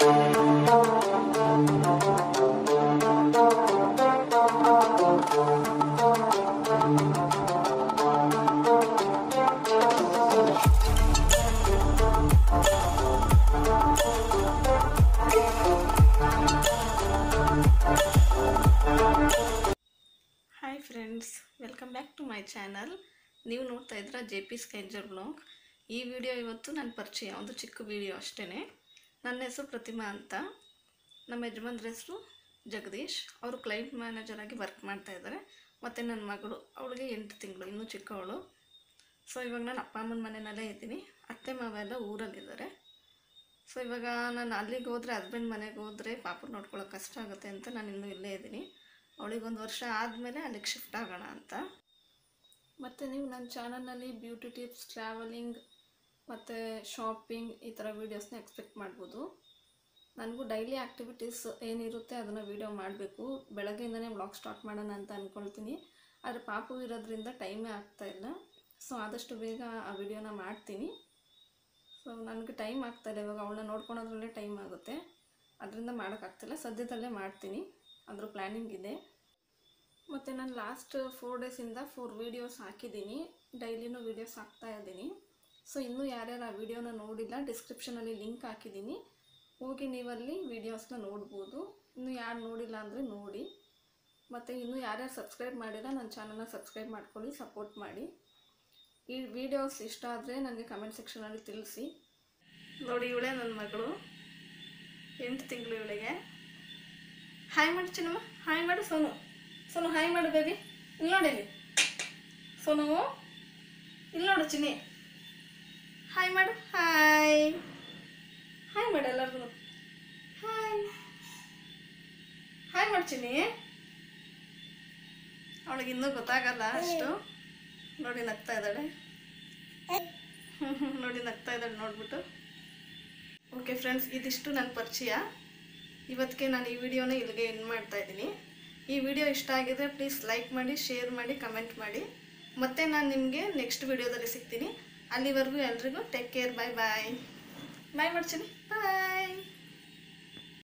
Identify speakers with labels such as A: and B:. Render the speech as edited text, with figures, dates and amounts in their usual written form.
A: Hi friends, welcome back to my channel. ನೀವು ನೋಡ್ತಾ ಇದ್ದೀರಾ JP ಸ್ಕೈಂಜರ್ ಬ್ಲಾಗ್. ಈ ವಿಡಿಯೋ ಇವತ್ತು ನನ್ನ ಪರಿಚಯ, ಒಂದು ಚಿಕ್ಕ ವಿಡಿಯೋ ಅಷ್ಟೇ. ನನ್ನ ಹೆಸರು ಪ್ರತಿಮಾ ಅಂತ. ನಮ್ಮ ಯಜಮಾನ್ರ ಹೆಸರು ಜಗದೀಶ್. ಅವರು ಕ್ಲೈಂಟ್ ಮ್ಯಾನೇಜರ್ ಆಗಿ ವರ್ಕ್ ಮಾಡ್ತಾ ಇದ್ದಾರೆ. ಮತ್ತು ನನ್ನ ಮಗಳು, ಅವಳಿಗೆ 8 ತಿಂಗಳು, ಇನ್ನೂ ಚಿಕ್ಕವಳು. ಸೊ ಇವಾಗ ನಾನು ಅಪ್ಪ ಅಮ್ಮನ ಮನೆಯಲ್ಲೇ ಇದ್ದೀನಿ. ಅತ್ತೆ ಮಾವ ಎಲ್ಲ ಊರಲ್ಲಿದ್ದಾರೆ. ಸೊ ಇವಾಗ ನಾನು ಅಲ್ಲಿಗೆ ಹೋದರೆ, ಹಸ್ಬೆಂಡ್ ಮನೆಗೆ ಹೋದರೆ ಪಾಪು ನೋಡ್ಕೊಳ್ಳೋಕೆ ಕಷ್ಟ ಆಗುತ್ತೆ ಅಂತ ನಾನು ಇನ್ನೂ ಇಲ್ಲೇ ಇದ್ದೀನಿ. ಅವಳಿಗೆ 1 ವರ್ಷ ಆದಮೇಲೆ ಅಲ್ಲಿಗೆ ಶಿಫ್ಟ್ ಆಗೋಣ ಅಂತ. ಮತ್ತು ನೀವು ನನ್ನ ಚಾನಲ್ನಲ್ಲಿ ಬ್ಯೂಟಿ ಟಿಪ್ಸ್, ಟ್ರಾವೆಲಿಂಗ್ ಮತ್ತು ಶಾಪಿಂಗ್ ಈ ಥರ ವೀಡಿಯೋಸ್ನ ಎಕ್ಸ್ಪೆಕ್ಟ್ ಮಾಡ್ಬೋದು. ನನಗೂ ಡೈಲಿ ಆ್ಯಕ್ಟಿವಿಟೀಸ್ ಏನಿರುತ್ತೆ ಅದನ್ನು ವೀಡಿಯೋ ಮಾಡಬೇಕು. ಬೆಳಗ್ಗೆಯಿಂದನೇ ವ್ಲಾಗ್ ಸ್ಟಾರ್ಟ್ ಮಾಡೋಣ ಅಂತ ಅಂದ್ಕೊಳ್ತೀನಿ. ಆದರೆ ಪಾಪು ಇರೋದ್ರಿಂದ ಟೈಮೇ ಆಗ್ತಾಯಿಲ್ಲ. ಸೊ ಆದಷ್ಟು ಬೇಗ ಆ ವಿಡಿಯೋನ ಮಾಡ್ತೀನಿ. ಸೊ ನನಗೆ ಟೈಮ್ ಆಗ್ತಾಯಿಲ್ಲ, ಇವಾಗ ಅವಳನ್ನ ನೋಡ್ಕೊಳೋದ್ರಲ್ಲೇ ಟೈಮ್ ಆಗುತ್ತೆ. ಅದರಿಂದ ಮಾಡೋಕ್ಕಾಗ್ತಿಲ್ಲ. ಸದ್ಯದಲ್ಲೇ ಮಾಡ್ತೀನಿ, ಅದ್ರ ಪ್ಲ್ಯಾನಿಂಗ್ ಇದೆ. ಮತ್ತು ನಾನು ಲಾಸ್ಟ್ 4 ಡೇಸಿಂದ 4 ವೀಡಿಯೋಸ್ ಹಾಕಿದ್ದೀನಿ. ಡೈಲಿನೂ ವೀಡಿಯೋಸ್ ಹಾಕ್ತಾ ಇದ್ದೀನಿ. ಸೊ ಇನ್ನೂ ಯಾರ್ಯಾರು ಆ ವಿಡಿಯೋನ ನೋಡಿಲ್ಲ, ಡಿಸ್ಕ್ರಿಪ್ಷನಲ್ಲಿ ಲಿಂಕ್ ಹಾಕಿದ್ದೀನಿ, ಹೋಗಿ ನೀವಲ್ಲಿ ವೀಡಿಯೋಸ್ನ ನೋಡ್ಬೋದು. ಇನ್ನೂ ಯಾರು ನೋಡಿಲ್ಲ ಅಂದರೆ ನೋಡಿ. ಮತ್ತು ಇನ್ನೂ ಯಾರ್ಯಾರು ಸಬ್ಸ್ಕ್ರೈಬ್ ಮಾಡಿಲ್ಲ, ನನ್ನ ಚಾನಲ್ನ ಸಬ್ಸ್ಕ್ರೈಬ್ ಮಾಡ್ಕೊಳ್ಳಿ, ಸಪೋರ್ಟ್ ಮಾಡಿ. ಈ ವಿಡಿಯೋಸ್ ಇಷ್ಟ ಆದರೆ ನನಗೆ ಕಮೆಂಟ್ ಸೆಕ್ಷನಲ್ಲಿ ತಿಳಿಸಿ. ನೋಡಿ, ಇವಳೇ ನನ್ನ ಮಗಳು, 8 ತಿಂಗಳು ಇವಳಿಗೆ. ಹಾಯ್ ಮಾಡಿ ಚಿನ್ನಮ್ಮ, ಹಾಯ್ ಮಾಡು. ಸೋನು, ಸೋನು ಹಾಯ್ ಮಾಡು ಬೇಬಿ. ಇಲ್ಲಿ ನೋಡಿ, ಸೋನು ಇಲ್ಲಿ ನೋಡು. ಚಿನ್ನಿ ಹಾಯ್ ಮಾಡು. ಹಾಯ್ ಹಾಯ್ ಮಾಡು ಎಲ್ಲರಿಗೂ. ಹಾಯ್ ಹಾಯ್ ಮಾಡು ಚಿನ್ನಿ. ಅವಳಿಗೆ ಇನ್ನೂ ಗೊತ್ತಾಗಲ್ಲ ಅಷ್ಟು. ನೋಡಿ ನಗ್ತಾ ಇದ್ದಾಳೆ. ನೋಡಿ ನಗ್ತಾ ಇದ್ದಾಳೆ ನೋಡ್ಬಿಟ್ಟು. ಓಕೆ ಫ್ರೆಂಡ್ಸ್, ಇದಿಷ್ಟು ನನ್ನ ಪರಿಚಯ. ಇವತ್ತಿಗೆ ನಾನು ಈ ವಿಡಿಯೋನ ಇಲ್ಲಿಗೆ ಎಂಡ್ ಮಾಡ್ತಾ ಇದ್ದೀನಿ. ಈ ವಿಡಿಯೋ ಇಷ್ಟ ಆಗಿದ್ರೆ ಪ್ಲೀಸ್ ಲೈಕ್ ಮಾಡಿ, ಶೇರ್ ಮಾಡಿ, ಕಮೆಂಟ್ ಮಾಡಿ. ಮತ್ತು ನಾನು ನಿಮಗೆ ನೆಕ್ಸ್ಟ್ ವಿಡಿಯೋದಲ್ಲಿ ಸಿಗ್ತೀನಿ. ಅಲ್ಲಿವರೆಗೂ ಎಲ್ರಿಗೂ ಟೇಕ್ ಕೇರ್. ಬಾಯ್ ಬಾಯ್. ಬಾಯ್ ಮಾಡ್ತೀನಿ. ಬಾಯ್.